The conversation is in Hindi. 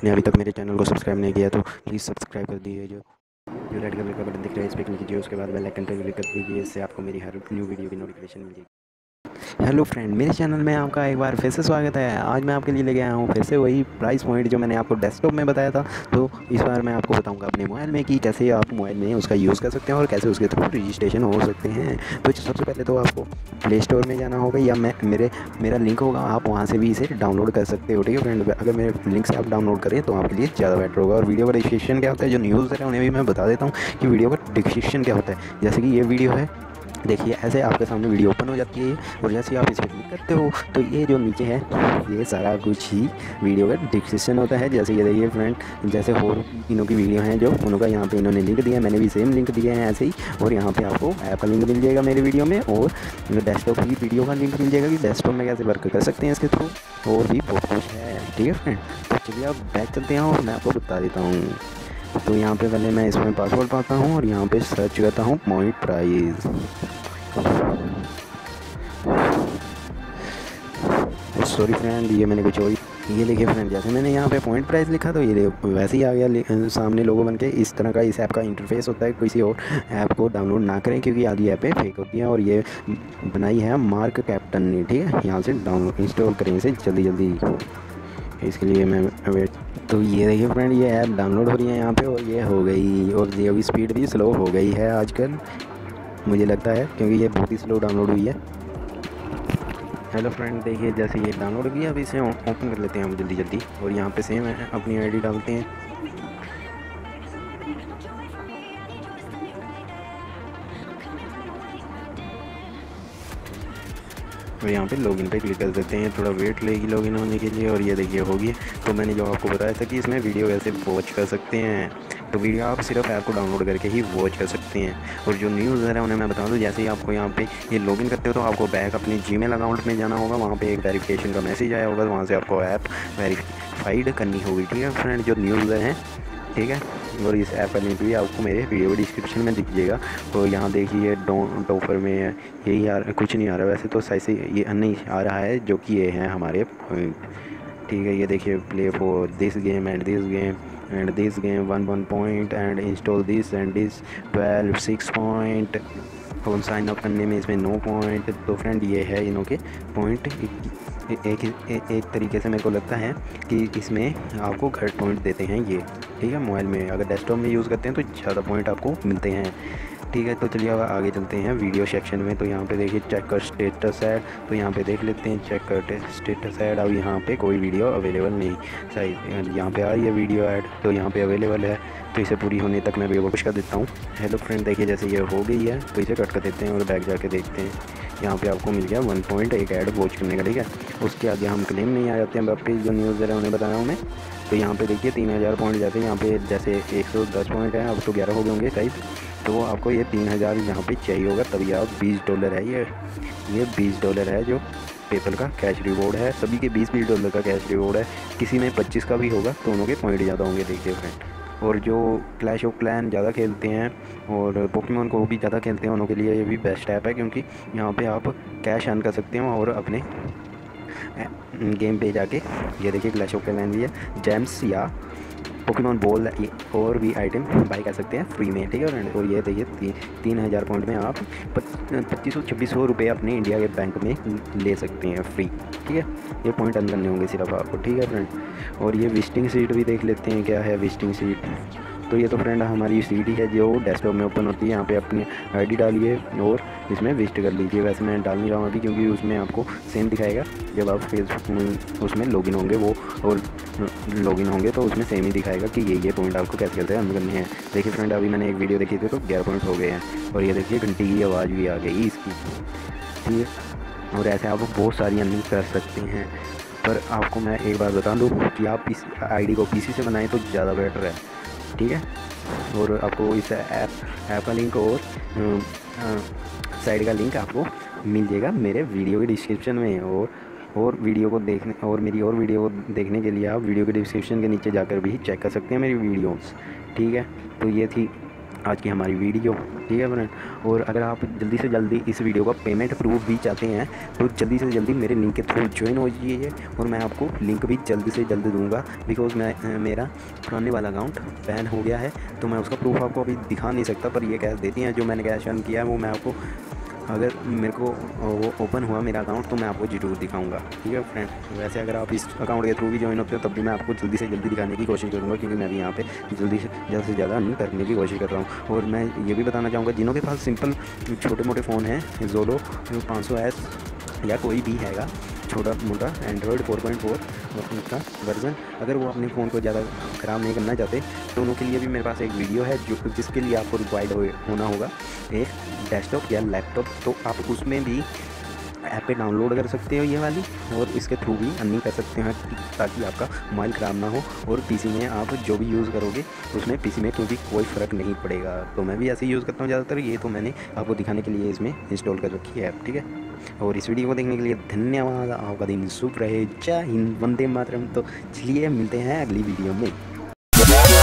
आपने अभी तक मेरे चैनल को सब्सक्राइब नहीं किया तो प्लीज़ सब्सक्राइब कर दीजिए। जो रेड कलर का बटन दिख रहा है इस पर क्लिक कीजिए, उसके बाद बेल आइकन पर क्लिक कर दीजिए। इससे आपको मेरी हर न्यू वीडियो की नोटिफिकेशन मिलेगी। हेलो फ्रेंड, मेरे चैनल में आपका एक बार फिर से स्वागत है। आज मैं आपके लिए लेके आया हूँ फिर से वही प्राइस पॉइंट जो मैंने आपको डेस्कटॉप में बताया था। तो इस बार मैं आपको बताऊंगा अपने मोबाइल में कि कैसे आप मोबाइल में उसका यूज़ कर सकते हैं और कैसे उसके थ्रू रजिस्ट्रेशन हो सकते हैं। तो सबसे पहले तो आपको प्ले स्टोर में जाना होगा या मेरा लिंक होगा, आप वहाँ से भी इसे डाउनलोड कर सकते हो। ठीक है फ्रेंड, अगर मेरे लिंक से आप डाउनलोड करें तो आपके लिए ज़्यादा बेटर होगा। और वीडियो का डिस्क्रिप्शन क्या होता है, जो न्यूज़ है उन्हें भी मैं बता देता हूँ कि वीडियो का डिस्क्रिप्शन क्या होता है। जैसे कि ये वीडियो है, देखिए ऐसे आपके सामने वीडियो ओपन हो जाती है और जैसे ही आप इस पर क्लिक करते हो तो ये जो नीचे है ये सारा कुछ ही वीडियो का डिस्क्रिप्शन होता है। जैसे ये देखिए फ्रेंड, जैसे और इनों की वीडियो हैं जो उनका यहाँ पे इन्होंने लिंक दिया है, मैंने भी सेम लिंक दिए हैं ऐसे ही। और यहाँ पे आपको ऐप का लिंक मिल जाएगा मेरे वीडियो में, और डेस्कटॉप की वीडियो का लिंक मिल जाएगा कि डेस्कटॉप में कैसे वर्क कर सकते हैं इसके थ्रू, और भी बहुत कुछ है। ठीक है फ्रेंड, तो चलिए आप बैक चलते हैं और मैं आपको बता देता हूँ। तो यहाँ पे पहले मैं इसमें पासवर्ड पाता हूँ और यहाँ पे सर्च करता हूँ पॉइंट प्राइस। सॉरी फ्रेंड, ये मैंने कुछ और ये देखिए फ्रेंड, जैसे मैंने यहाँ पे पॉइंट प्राइस लिखा तो ये वैसे ही आ गया सामने लोगो बन के। इस तरह का इस ऐप का इंटरफेस होता है। किसी और ऐप को डाउनलोड ना करें क्योंकि आधी ऐपें फेक होती हैं, और ये बनाई है मार्क कैप्टन ने। ठीक है, यहाँ से डाउनलोड इंस्टॉल करें इसे जल्दी जल्दी, इसके लिए मैं वेट। तो ये देखिए फ्रेंड, ये ऐप डाउनलोड हो रही है यहाँ पे और ये हो गई, और ये अभी स्पीड भी स्लो हो गई है आजकल मुझे लगता है, क्योंकि ये बहुत ही स्लो डाउनलोड हुई है। हेलो फ्रेंड, देखिए जैसे ये डाउनलोड किया, अभी इसे ओपन कर लेते हैं हम जल्दी जल्दी, और यहाँ पे सेम है अपनी आईडी डालते हैं। और यहाँ पे लॉगिन पे क्लिक कर देते हैं, थोड़ा वेट लेगी लॉगिन होने के लिए। और ये देखिए हो गई। तो मैंने जो आपको बताया था कि इसमें वीडियो कैसे वॉच कर सकते हैं, तो वीडियो आप सिर्फ ऐप को डाउनलोड करके ही वॉच कर सकते हैं। और जो न्यू यूज़र है उन्हें मैं बता दूं, जैसे ही आपको यहाँ पे ये लॉगिन करते हो तो आपको बैक अपने जीमेल अकाउंट में जाना होगा। वहाँ पे एक वेरिफिकेशन का मैसेज आया होगा, वहाँ से आपको ऐप वेरीफाइड करनी होगी। ठीक है फ्रेंड, जो न्यू यूज़र हैं, ठीक है। और इस ऐप का लिंक भी आपको मेरे वीडियो के डिस्क्रिप्शन में दिखिएगा। तो यहाँ देखिए डॉफर में यही कुछ नहीं आ रहा वैसे तो, सही से ये नहीं आ रहा है जो कि ये हैं हमारे पॉइंट। ठीक है, ये देखिए play for this game and this game and this game 1 point and install this and this 12 6 point, और साइन अप करने में इसमें 9 पॉइंट। तो फ्रेंड ये है इनों के पॉइंट। एक तरीके से मेरे को लगता है कि इसमें आपको घट पॉइंट देते हैं ये। ठीक है, मोबाइल में अगर डेस्कटॉप में यूज़ करते हैं तो ज़्यादा पॉइंट आपको मिलते हैं। ठीक है, तो चलिए अब आगे चलते हैं वीडियो सेक्शन में। तो यहाँ पे देखिए चेक कर स्टेटस ऐड, तो यहाँ पे देख लेते हैं चेक कर स्टेटस ऐड। अब यहाँ पे कोई वीडियो अवेलेबल नहीं, सही यहाँ पे आ रही है वीडियो ऐड, तो यहाँ पे अवेलेबल है। तो इसे पूरी होने तक मैं वीडियो पुश कर देता हूँ। हेलो फ्रेंड, देखिए जैसे ये हो गई है तो इसे कट कर देते हैं और बैक जाके देखते हैं। यहाँ पे आपको मिल गया 1 पॉइंट एक ऐड वॉच करने का। ठीक है, उसके आगे हम क्लेम नहीं आ जाते हैं, वापस जो न्यूज़ है उन्हें बताया हूँ मैं। तो यहाँ पे देखिए 3000 पॉइंट जाते हैं। यहाँ पे जैसे 110 पॉइंट है, अब तो 11 हो गए होंगे शायद। तो आपको ये 3000 यहाँ पे चाहिए होगा, तभी आप $20 है ये $20 है जो पेपल का कैश रिवॉर्ड है। सभी के $20 का कैश रिवॉर्ड है, किसी में 25 का भी होगा तो उनके पॉइंट ज़्यादा होंगे। देखिए फ्रेंड, और जो क्लैश ऑफ क्लैन ज़्यादा खेलते हैं और पोकेमॉन को भी ज़्यादा खेलते हैं उनके लिए ये भी बेस्ट ऐप है, क्योंकि यहाँ पे आप कैश अर्न कर सकते हैं और अपने गेम पे जाके, ये देखिए क्लैश ऑफ क्लैन भी है, जेम्स या पोकेमॉन बॉल और भी आइटम बाई कर सकते हैं फ्री में। ठीक है फ्रेंड, और ये देखिए 3000 पॉइंट में आप 2500-2600 रुपये अपने इंडिया के बैंक में ले सकते हैं फ्री। ठीक है, ये पॉइंट अर्न करने होंगे सिर्फ आपको। ठीक है फ्रेंड, और ये विजिटिंग सीट भी देख लेते हैं क्या है विजिटिंग सीट। तो ये तो फ्रेंड हमारी सीट ही है जो डेस्कटॉप में ओपन होती है। यहाँ पे अपनी आईडी डालिए और इसमें विजिट कर लीजिए। वैसे मैं डाल नहीं रहा हूँ अभी, क्योंकि उसमें आपको सेम दिखाएगा जब आप फेसबुक उसमें लॉगिन होंगे, वो और लॉगिन होंगे तो उसमें सेम ही दिखाएगा कि ये पॉइंट आपको कैसे कैसे अर्न करने हैं। देखिए फ्रेंड, अभी मैंने एक वीडियो देखी थी तो 11 पॉइंट हो गए हैं, और ये देखिए घंटी की आवाज़ भी आ गई इसकी। ठीक है, और ऐसे आप बहुत सारी अर्निंग कर सकते हैं। पर आपको मैं एक बात बता दूँ कि आप इस आईडी को पीसी से बनाएं तो ज़्यादा बेटर है। ठीक है, और आपको इस ऐप का लिंक और साइड का लिंक आपको मिल जाएगा मेरे वीडियो के डिस्क्रिप्शन में। और वीडियो को देखने और मेरी और वीडियो को देखने के लिए आप वीडियो के डिस्क्रिप्शन के नीचे जाकर भी चेक कर सकते हैं मेरी वीडियोस। ठीक है, तो ये थी आज की हमारी वीडियो, ठीक है फ्रेंड। और अगर आप जल्दी से जल्दी इस वीडियो का पेमेंट प्रूफ भी चाहते हैं तो जल्दी से जल्दी मेरे लिंक के थ्रू ज्वाइन हो जाइए, और मैं आपको लिंक भी जल्दी से जल्दी दूंगा। बिकॉज़ मेरा पुराने वाला अकाउंट बैन हो गया है, तो मैं उसका प्रूफ आपको अभी दिखा नहीं सकता, पर ये कैश देती हैं जो मैंने कैश अर्न किया है वो मैं आपको, अगर मेरे को वो ओपन हुआ मेरा अकाउंट तो मैं आपको ज़रूर दिखाऊंगा, ठीक है फ्रेंड। वैसे अगर आप इस अकाउंट के थ्रू भी ज्वाइन होते हो तब भी मैं आपको जल्दी से जल्दी दिखाने की कोशिश करूँगा, क्योंकि मैं भी यहाँ पे जल्दी से ज़्यादा अर्न करने की कोशिश कर रहा हूँ। और मैं ये भी बताना चाहूँगा, जिन्हों के पास सिंपल छोटे मोटे फ़ोन हैं, ज़ोलो 500S या कोई भी हैगा छोटा मोटा एंड्रॉयड 4.4 उनका वर्जन, अगर वो अपने फ़ोन को ज़्यादा ख़राब नहीं करना चाहते तो उनके लिए भी मेरे पास एक वीडियो है जिसके लिए आपको रिक्वायर्ड होना होगा एक डेस्कटॉप या लैपटॉप। तो आप उसमें भी ऐप पे डाउनलोड कर सकते हो ये वाली, और इसके थ्रू भी अर्निंग कर सकते हैं, ताकि आपका मोबाइल ख़राब ना हो और पीसी में आप जो भी यूज़ करोगे उसमें पीसी में क्योंकि कोई फ़र्क नहीं पड़ेगा। तो मैं भी ऐसे यूज़ करता हूँ ज़्यादातर, ये तो मैंने आपको दिखाने के लिए इसमें इंस्टॉल कर रखी है ऐप, ठीक है। और इस वीडियो को देखने के लिए धन्यवाद। आपका दिन शुभ रहे। जय हिंद, वंदे मातरम। तो चलिए मिलते हैं अगली वीडियो में।